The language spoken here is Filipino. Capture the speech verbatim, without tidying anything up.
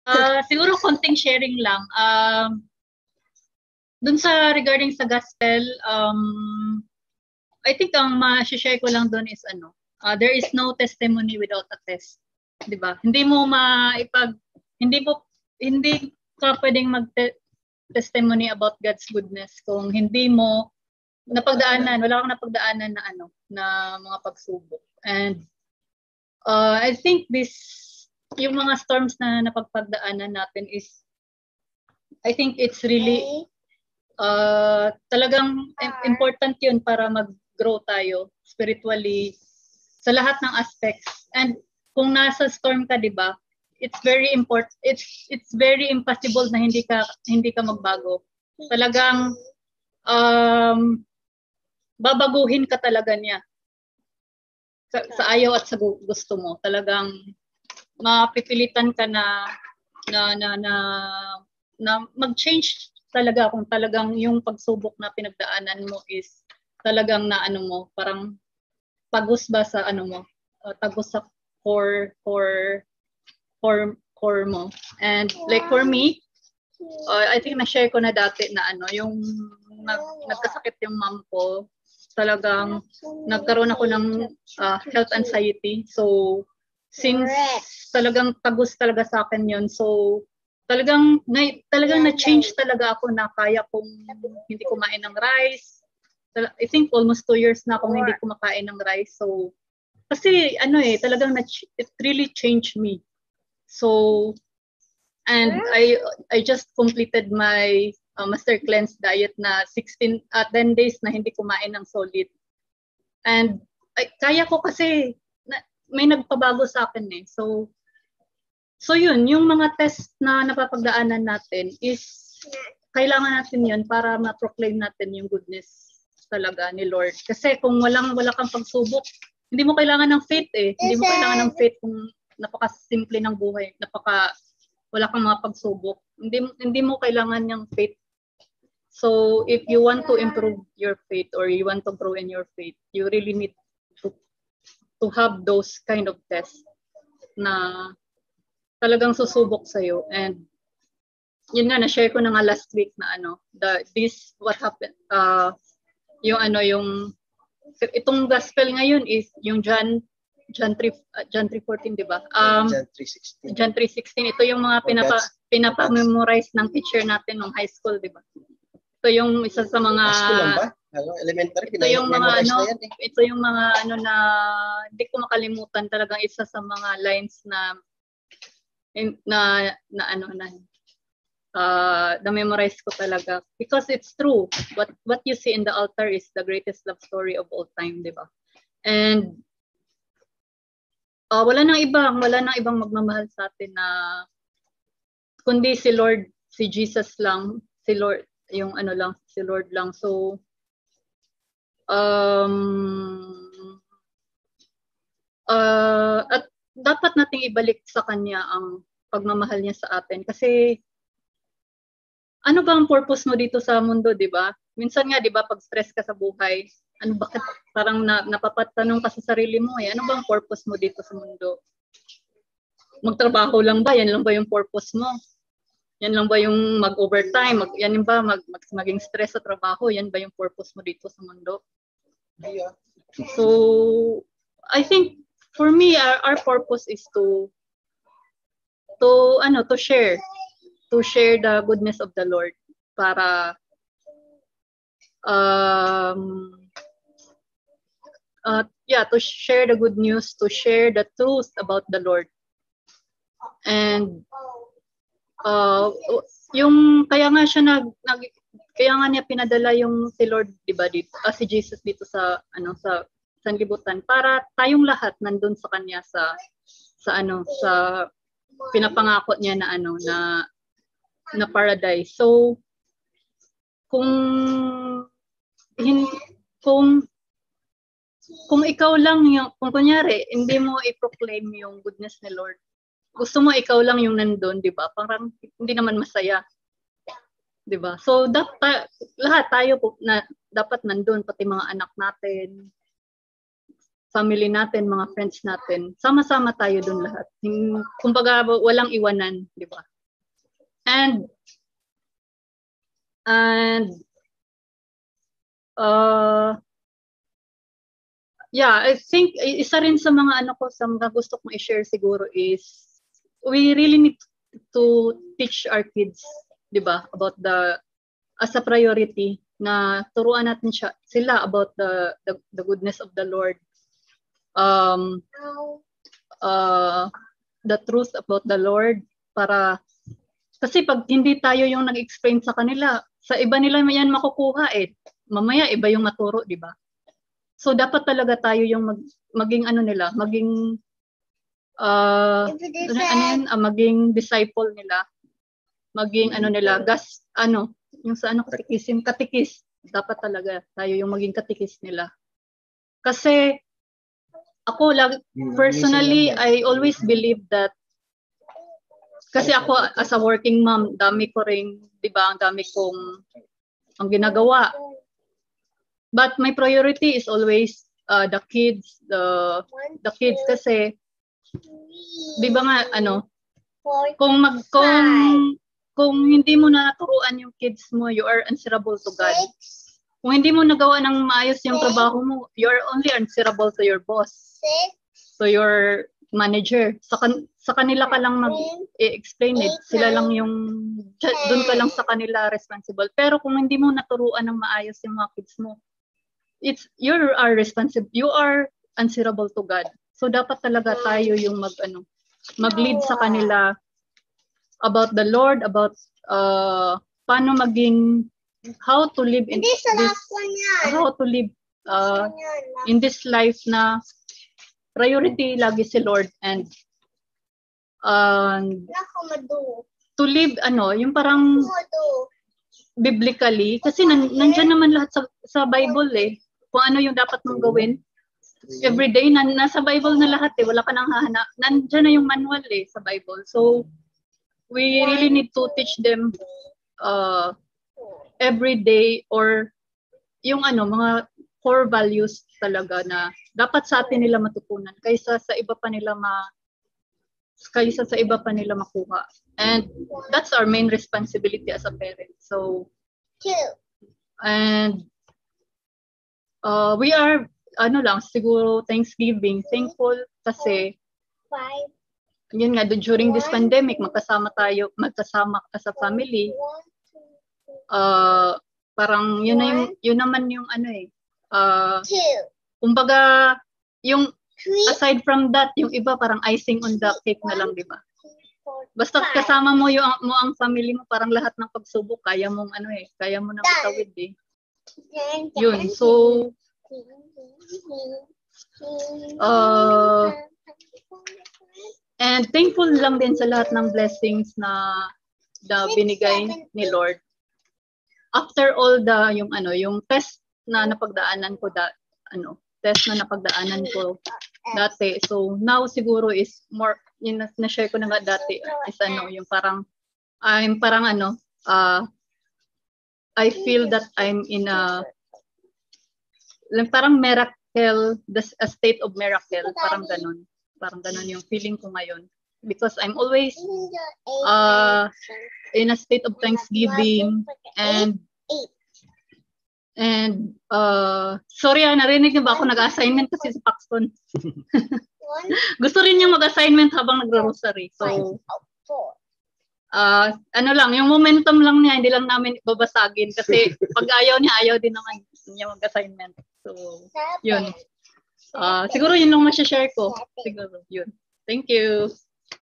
Uh, siguro konting sharing lang. Um, dun sa regarding sa gospel, um, I think ang ma-share ko lang dun is ano, uh, there is no testimony without a test. 'Di ba? Hindi mo maipag hindi mo hindi ka pwedeng mag-testimony about God's goodness kung hindi mo napagdaanan, wala kang napagdaanan na ano, na mga pagsubok. And uh, I think this yung mga storms na napagpagdaanan natin is I think it's really uh, talagang important yun para mag-grow tayo spiritually sa lahat ng aspects. And kung nasa storm ka, 'di ba? It's very important. It's it's very impossible na hindi ka hindi ka magbago. Talagang um babaguhin ka talaga niya. Sa, sa ayaw at sa gusto mo. Talagang mapipilitan ka na na na na, na mag-change talaga kung talagang yung pagsubok na pinagdaanan mo is talagang na ano mo, parang tagos ba sa ano mo, uh, tagos sa core core core core mo. And like for me, uh, I think na-share ko na dati na ano, yung nag, nagkasakit yung mom ko, talagang nagkaroon ako ng uh, health anxiety. So since talagang tagos talaga sa akin yun, so talagang na, talagang na-change talaga ako na kaya kong hindi kumain ng rice. I think almost two years na akong hindi kumakain ng rice. So kasi ano eh, talagang na, it really changed me. So and I I just completed my uh, master cleanse diet na sixteen at uh, ten days na hindi kumain ng solid. And ay, kaya ko kasi na, may nagpabago sa akin eh. So so yun, yung mga test na napapagdaanan natin is kailangan natin yun para ma-proclaim natin yung goodness talaga ni Lord. Kasi kung walang wala kang pagsubok, hindi mo kailangan ng faith eh. Hindi mo kailangan ng faith kung napaka-simple ng buhay, napaka wala kang mga pagsubok. Hindi hindi mo kailangan ng faith. So if you want to improve your faith or you want to grow in your faith, you really need to to have those kind of tests na talagang susubok sa iyo. And yun nga, na-share ko na nga last week na ano, the this what happened uh yung ano yung itong gospel ngayon is yung John John three uh, John three fourteen, di ba? Um, John three sixteen. John three sixteen. Ito yung mga pinapa pinapa-memorize ng teacher natin nung high school, di ba? Ito yung isa sa mga high school lang ba? Hello, elementary. Ito yung mga ano, na yan, eh. ito yung mga ano na hindi ko makalimutan, talagang isa sa mga lines na na na ano na uh, na-memorize ko talaga because it's true. What what you see in the altar is the greatest love story of all time, di ba? And Uh, wala nang ibang, wala nang ibang magmamahal sa atin na kundi si Lord, si Jesus lang, si Lord, yung ano lang, si Lord lang. So, um, uh, at dapat nating ibalik sa Kanya ang pagmamahal niya sa atin. Kasi, ano ba ang purpose mo dito sa mundo, di ba? Minsan nga, di ba, pag stress ka sa buhay, ano bakit parang na, napapatanong ka sa sarili mo eh, ano bang purpose mo dito sa mundo? Magtrabaho lang ba? Yan lang ba yung purpose mo? Yan lang ba yung mag-overtime? Mag, yan ba mag, mag, maging stress sa trabaho? Yan ba yung purpose mo dito sa mundo? Yeah. So, I think for me, our, our purpose is to to ano, to share to share the goodness of the Lord para um Uh, yeah, to share the good news, to share the truth about the Lord. And uh, yung kaya nga siya nag, nag kaya nga niya pinadala yung si Lord, di ba, dito, uh, si Jesus dito sa ano sa sanlibutan para tayong lahat nandun sa kanya sa sa ano sa pinapangako niya na ano na na paradise. So kung hin, kung kung ikaw lang yung, kung kunyari, hindi mo i-proclaim yung goodness ni Lord, gusto mo ikaw lang yung nandun, di ba? Parang hindi naman masaya. Di ba? So, dapat, lahat tayo na, dapat nandun, pati mga anak natin, family natin, mga friends natin, sama-sama tayo dun lahat. Kumbaga, walang iwanan, di ba? And and uh yeah, I think isa rin sa mga ano ko sa mga gusto kong i-share siguro is we really need to teach our kids, 'di ba, about the as a priority na turuan natin siya sila about the the, the goodness of the Lord. Um uh the truth about the Lord, para kasi pag hindi tayo yung nag-explain sa kanila, sa iba nila yan makukuha eh. Mamaya iba yung maturo, 'di ba? So dapat talaga tayo yung mag, maging ano nila, maging uh, ano, ano yun, uh, maging disciple nila, maging ano nila, gas ano, yung sa ano katikisim, katikis. Dapat talaga tayo yung maging katikis nila. Kasi ako lag, personally, I always believe that kasi ako as a working mom, dami ko ring, 'di ba, ang dami kong ang ginagawa. But my priority is always uh, the kids, the the kids kasi 'di ba nga ano, kung mag kung kung hindi mo na naturuan yung kids mo, you are answerable to God. Kung hindi mo nagawa ng maayos yung trabaho mo, you are only answerable to your boss, to your manager. Sa kan sa kanila ka lang mag-explain it. Sila lang yung doon ka lang sa kanila responsible. Pero kung hindi mo naturuan ng maayos yung mga kids mo, it's you are responsible, you are answerable to God. So dapat talaga tayo yung mag ano mag-lead sa kanila about the Lord, about uh paano maging how to live in this how to live uh in this life na priority lagi si Lord, and um to live ano yung parang biblically, kasi nan, nandiyan naman lahat sa, sa Bible eh. Kung ano yung dapat mong gawin. Every day, nan, nasa Bible na lahat eh. Wala ka nang hahanap. Nandiyan na yung manual eh sa Bible. So, we really need to teach them uh, every day, or yung ano, mga core values talaga na dapat sa atin nila matutunan kaysa sa iba pa nila ma kaysa sa iba pa nila makuha. And that's our main responsibility as a parent. So, and uh, we are, ano lang, siguro Thanksgiving, thankful kasi, yun nga, during this pandemic, magkasama tayo, magkasama as a family. Uh, parang yun na yung, yun naman yung ano eh. Uh, kumbaga, yung aside from that, yung iba parang icing on the cake na lang, di ba? Basta kasama mo yung mo ang family mo, parang lahat ng pagsubok kaya mong ano eh, kaya mo nang itawid eh. Yun, so uh, and thankful lang din sa lahat ng blessings na na binigay ni Lord. After all the yung ano, yung test na napagdaanan ko da ano, test na napagdaanan ko dati. So now siguro is more, yun na, na-share ko na nga dati is ano, yung parang I'm parang ano, uh, I feel that I'm in a parang miracle, a state of miracle, parang ganun. Parang ganun yung feeling ko ngayon. Because I'm always uh, in a state of thanksgiving, and and uh, sorry ah, narinig niyo ba ako nag-assignment kasi sa Paxton. Gusto rin niya mag-assignment habang nagro-rosary. So, uh, ano lang, yung momentum lang niya, hindi lang namin babasagin kasi pag ayaw niya, ayaw din naman niya mag-assignment. So, yun. Uh, siguro yun lang masya-share ko. Siguro, yun. Thank you.